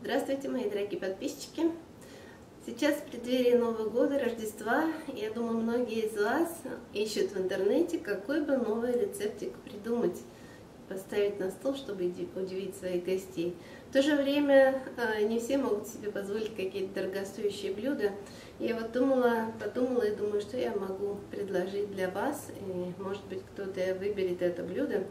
Здравствуйте, мои дорогие подписчики! Сейчас в преддверии Нового года, Рождества, я думаю, многие из вас ищут в интернете, какой бы новый рецептик придумать, поставить на стол, чтобы удивить своих гостей. В то же время не все могут себе позволить какие-то дорогостоящие блюда. Я вот подумала и думаю, что я могу предложить для вас, и может быть кто-то выберет это блюдо.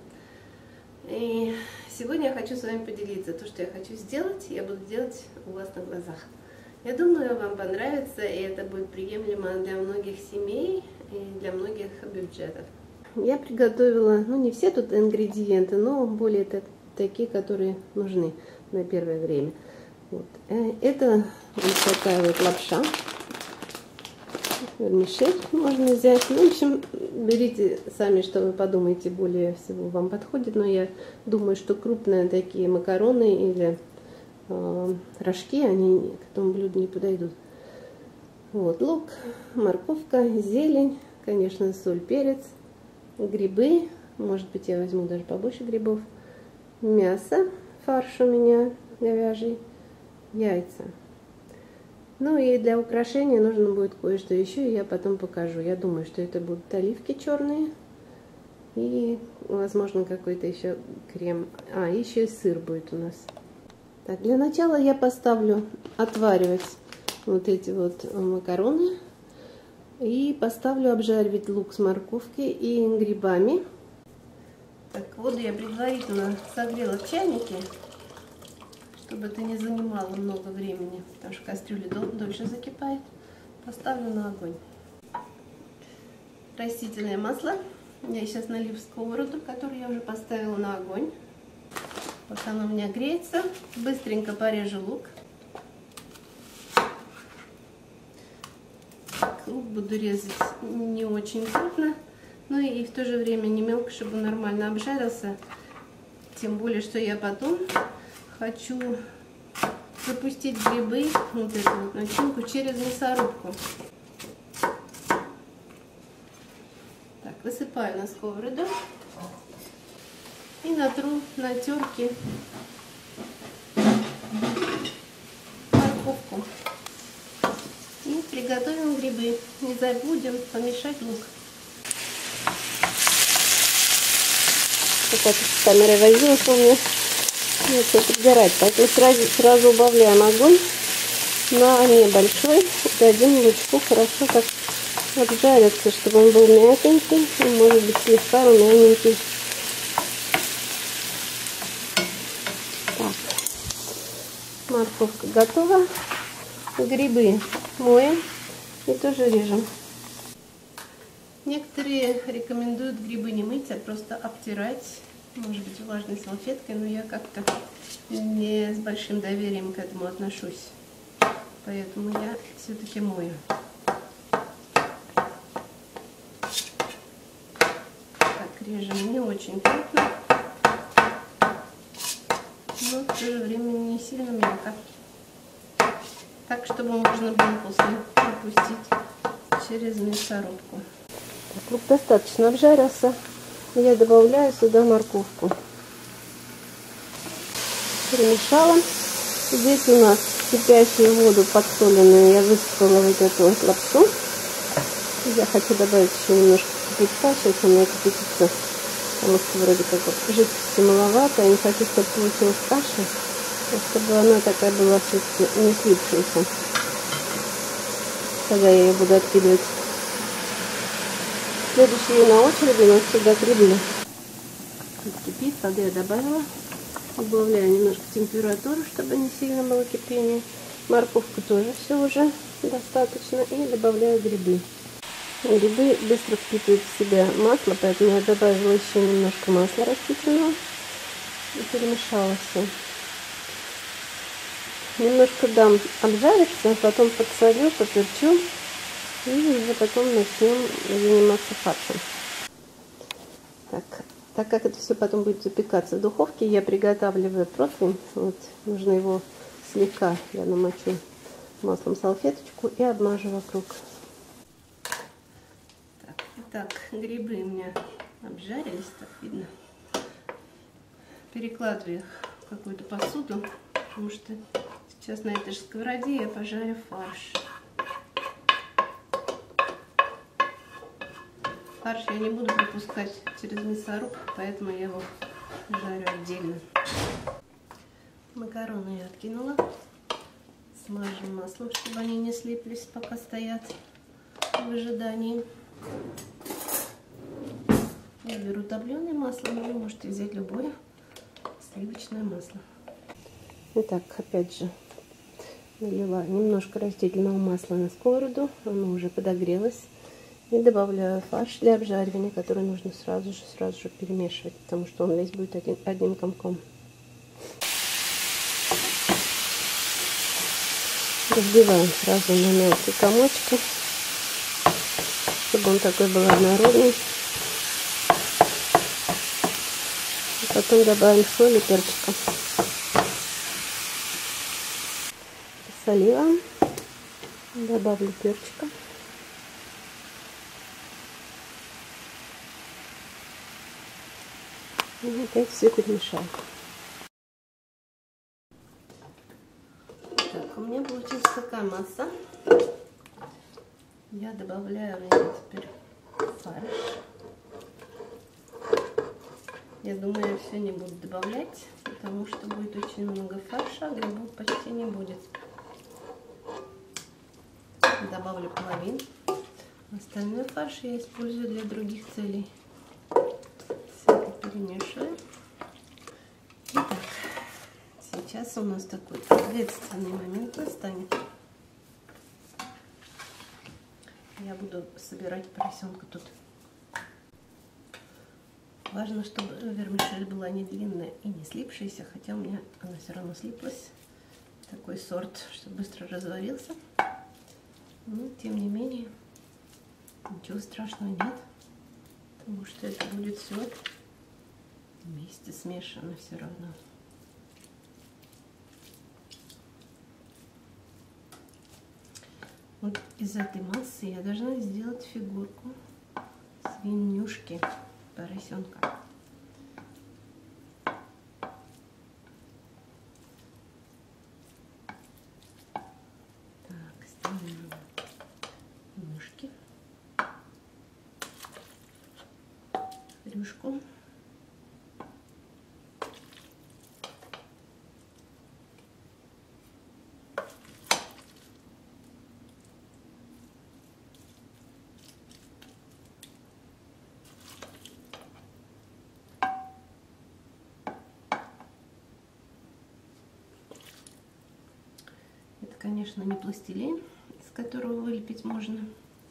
И сегодня я хочу с вами поделиться. То, что я хочу сделать, я буду делать у вас на глазах. Я думаю, вам понравится, и это будет приемлемо для многих семей и для многих бюджетов. Я приготовила, не все тут ингредиенты, но более такие, которые нужны на первое время. Вот. Это вот такая вот лапша. Вермишель можно взять. В общем, берите сами, что вы подумаете, более всего вам подходит. Но я думаю, что крупные такие макароны или рожки, они к этому блюду не подойдут. Вот, лук, морковка, зелень, конечно, соль, перец, грибы. Может быть, я возьму даже побольше грибов. Мясо, фарш у меня говяжий, яйца. Ну и для украшения нужно будет кое-что еще, и я потом покажу. Я думаю, что это будут оливки черные и, возможно, какой-то еще крем. Еще и сыр будет у нас. Так, для начала я поставлю отваривать вот эти вот макароны и поставлю обжаривать лук с морковкой и грибами. Так, воду я предварительно согрела в чайнике, чтобы это не занимало много времени, потому что кастрюля дольше закипает. Поставлю на огонь. Растительное масло. Я сейчас налью в сковороду, которую я уже поставила на огонь. Пока оно у меня греется, быстренько порежу лук. Лук буду резать не очень крупно, но и в то же время не мелко, чтобы он нормально обжарился. Тем более, что я потом хочу запустить грибы, вот эту вот начинку, через мясорубку. Так, высыпаю на сковороду и натру на терке морковку. И приготовим грибы. Не забудем помешать лук. Пока с камерой возилась у меня. Все подгорать. Так мы сразу убавляем огонь на небольшой. Дадим лучку хорошо так обжариться, чтобы он был мягенький и, может быть, слегка румяненький. Так. Морковка готова. Грибы моем и тоже режем. Некоторые рекомендуют грибы не мыть, а просто обтирать. Может быть, влажной салфеткой, но я как-то не с большим доверием к этому отношусь. Поэтому я все-таки мою. Так, режем не очень крупно, но в то же время не сильно мелко. Так, чтобы можно было после пропустить через мясорубку. Так, лук достаточно обжарился. Я добавляю сюда морковку. Перемешала. Здесь у нас кипящую воду подсоленную я высыпала вот эту вот лапшу. Я хочу добавить еще немножко кипятка. Сейчас у меня кипятится, потому что вроде как жидкости маловато. Я не хочу, чтобы получилась каша, чтобы она такая была все-таки не слипшаяся, когда я ее буду откидывать. Следующие на очереди у нас всегда грибы. Кипит, воды я добавила. Убавляю немножко температуру, чтобы не сильно было кипение. Морковку тоже все уже достаточно. И добавляю грибы. Грибы быстро впитывают в себя масло, поэтому я добавила еще немножко масла растительного. И перемешала все. Немножко дам обжариться, потом подсолю, поперчу. И уже потом начнем заниматься фаршем. Так как это все потом будет запекаться в духовке, я приготавливаю противень. Вот, нужно его слегка, я намочу маслом салфеточку и обмажу вокруг. Итак, грибы у меня обжарились, так видно. Перекладываю их в какую-то посуду, потому что Сейчас на этой же сковороде я пожарю фарш. Фарш я не буду пропускать через мясорубку, поэтому я его жарю отдельно. Макароны я откинула. Смажем маслом, чтобы они не слиплись, пока стоят в ожидании. Я беру топленое масло, но вы можете взять любое сливочное масло. Итак, опять же, налила немножко растительного масла на сковороду, оно уже подогрелось. И добавляю фарш для обжаривания, который нужно сразу же перемешивать, потому что он весь будет одним комком. Разбиваем сразу на мелкие комочки, чтобы он такой был однородный. И потом добавим соль и перчика. Посолила, добавлю перчика. И опять все перемешаю. Так, у меня получилась такая масса. Я добавляю на нее теперь фарш. Я думаю, я все не буду добавлять, потому что будет очень много фарша, а грибов почти не будет. Добавлю половину. Остальной фарш я использую для других целей. Все это перемешиваю. Итак, сейчас у нас такой ответственный момент настанет. Я буду собирать поросенка тут. Важно, чтобы вермишель была не длинная и не слипшаяся, хотя у меня она все равно слиплась. Такой сорт, что быстро разварился. Но, тем не менее, ничего страшного нет, потому что это будет все вместе смешано все равно. Вот из этой массы я должна сделать фигурку свинюшки, поросенка. Так, ставим ножки, рюшку. Конечно, не пластилин, из которого вылепить можно.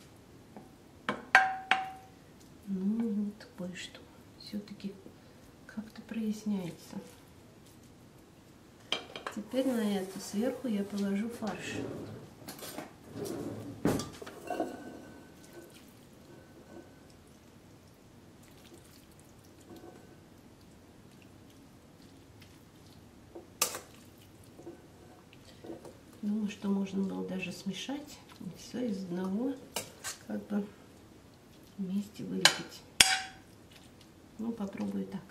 Ну, вот кое-что все-таки как-то проясняется. Теперь на это сверху я положу фарш. Думаю, что можно было даже смешать и все из одного как бы вместе вылепить. Ну, попробую так.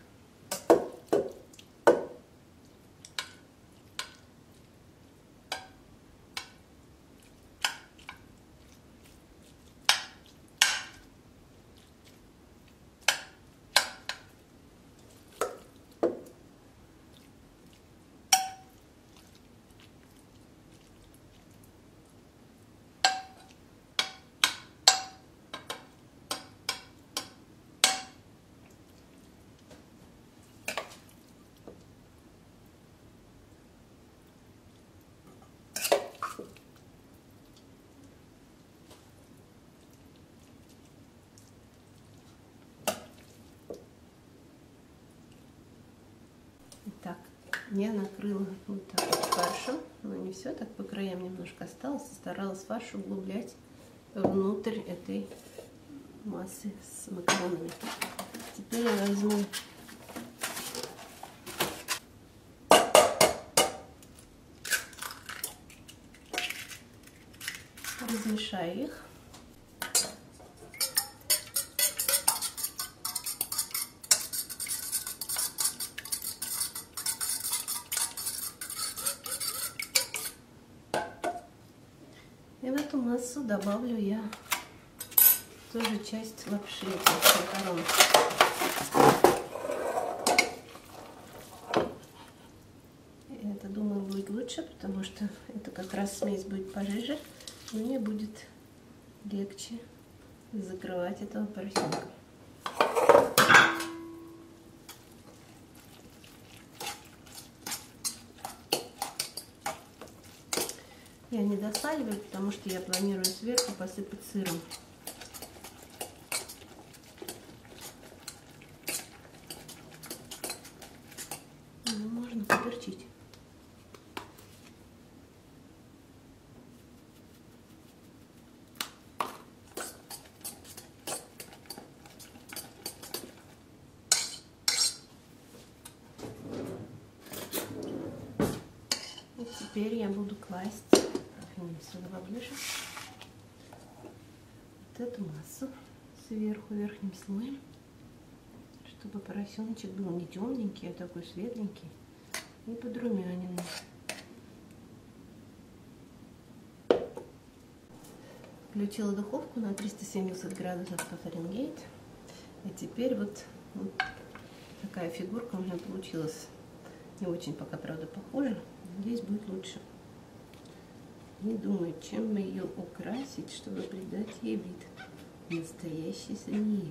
Итак, я накрыла вот так вот фаршем, но не все, так по краям немножко осталось. Старалась фарш углублять внутрь этой массы с макаронами. Теперь я возьму размешаю их. И в эту массу добавлю я тоже часть лапши этих макарон. Это, думаю, будет лучше, потому что это как раз смесь будет пожиже, и мне будет легче закрывать этого поросенка. Я не досаливаю, потому что я планирую сверху посыпать сыром. Ну, можно поперчить. И теперь я буду класть сюда поближе вот эту массу сверху верхним слоем, чтобы поросеночек был не темненький, а такой светленький и подрумяненный. Включила духовку на 370 градусов по Фаренгейт. И теперь вот такая фигурка у меня получилась. Не очень пока, правда, похожа. Здесь будет лучше. И думаю, чем бы ее украсить, чтобы придать ей вид настоящей свиньи.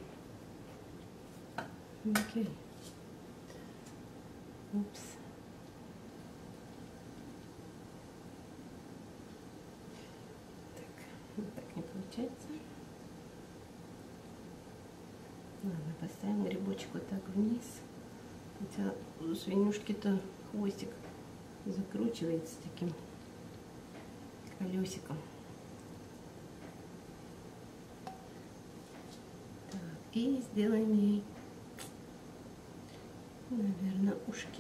Окей. Упс. Так, вот так не получается. Ладно, поставим грибочек вот так вниз. Хотя у свинюшки-то хвостик закручивается таким колесиком. Так, и сделаем ей, наверное, ушки.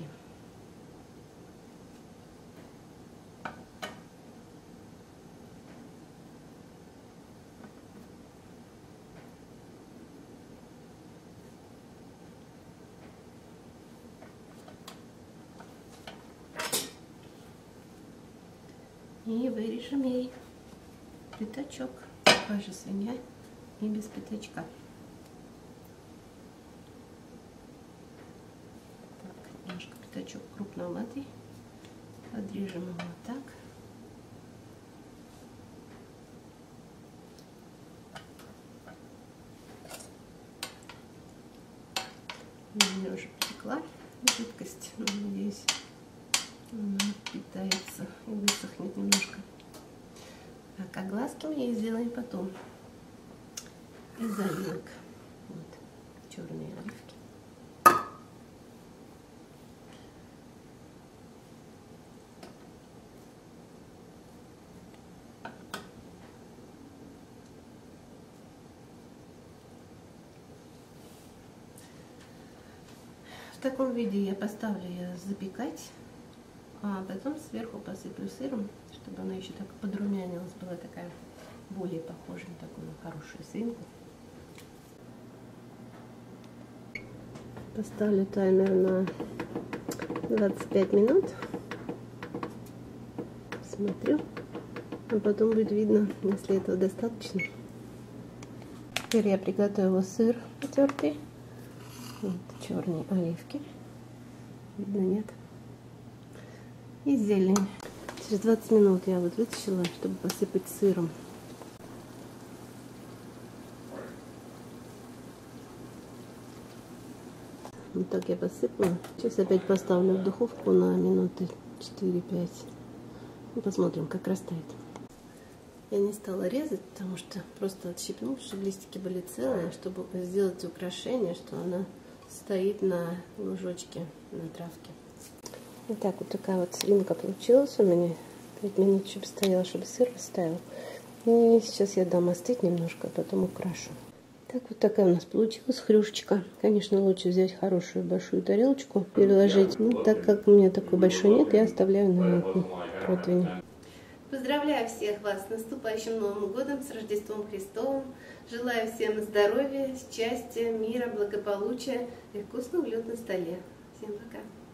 И вырежем ей пятачок. Такая же свинья и без пятачка. Так, немножко пятачок крупноватый. Подрежем его вот так. У меня уже потекла жидкость, но, надеюсь, она питается и высохнет немножко. Так, а глазки мы ей сделаем потом. Из оливок. Вот, черные оливки. В таком виде я поставлю ее запекать. А потом сверху посыплю сыром, чтобы она еще так подрумянилась, была такая более похожа на такую хорошую свинку. Поставлю таймер на 25 минут. Смотрю, а потом будет видно, если этого достаточно. Теперь я приготовила сыр натертый. Вот черные оливки. Видно, нет? И зелень. Через 20 минут я вот вытащила, чтобы посыпать сыром. Вот так я посыпала. Сейчас опять поставлю в духовку на минуты 4-5. И посмотрим, как растает. Я не стала резать, потому что просто отщипнула, чтобы листики были целые, чтобы сделать украшение, что она стоит на лужочке, на травке. Итак, вот такая вот свинка получилась у меня. 5 минут чтобы стояла, чтобы сыр растаял. И сейчас я дам остыть немножко, а потом украшу. Так, вот такая у нас получилась хрюшечка. Конечно, лучше взять хорошую большую тарелочку, переложить. Ну, так как у меня такой большой нет, я оставляю на противне. Поздравляю всех вас с наступающим Новым годом, с Рождеством Христовым. Желаю всем здоровья, счастья, мира, благополучия и вкусный улет на столе. Всем пока!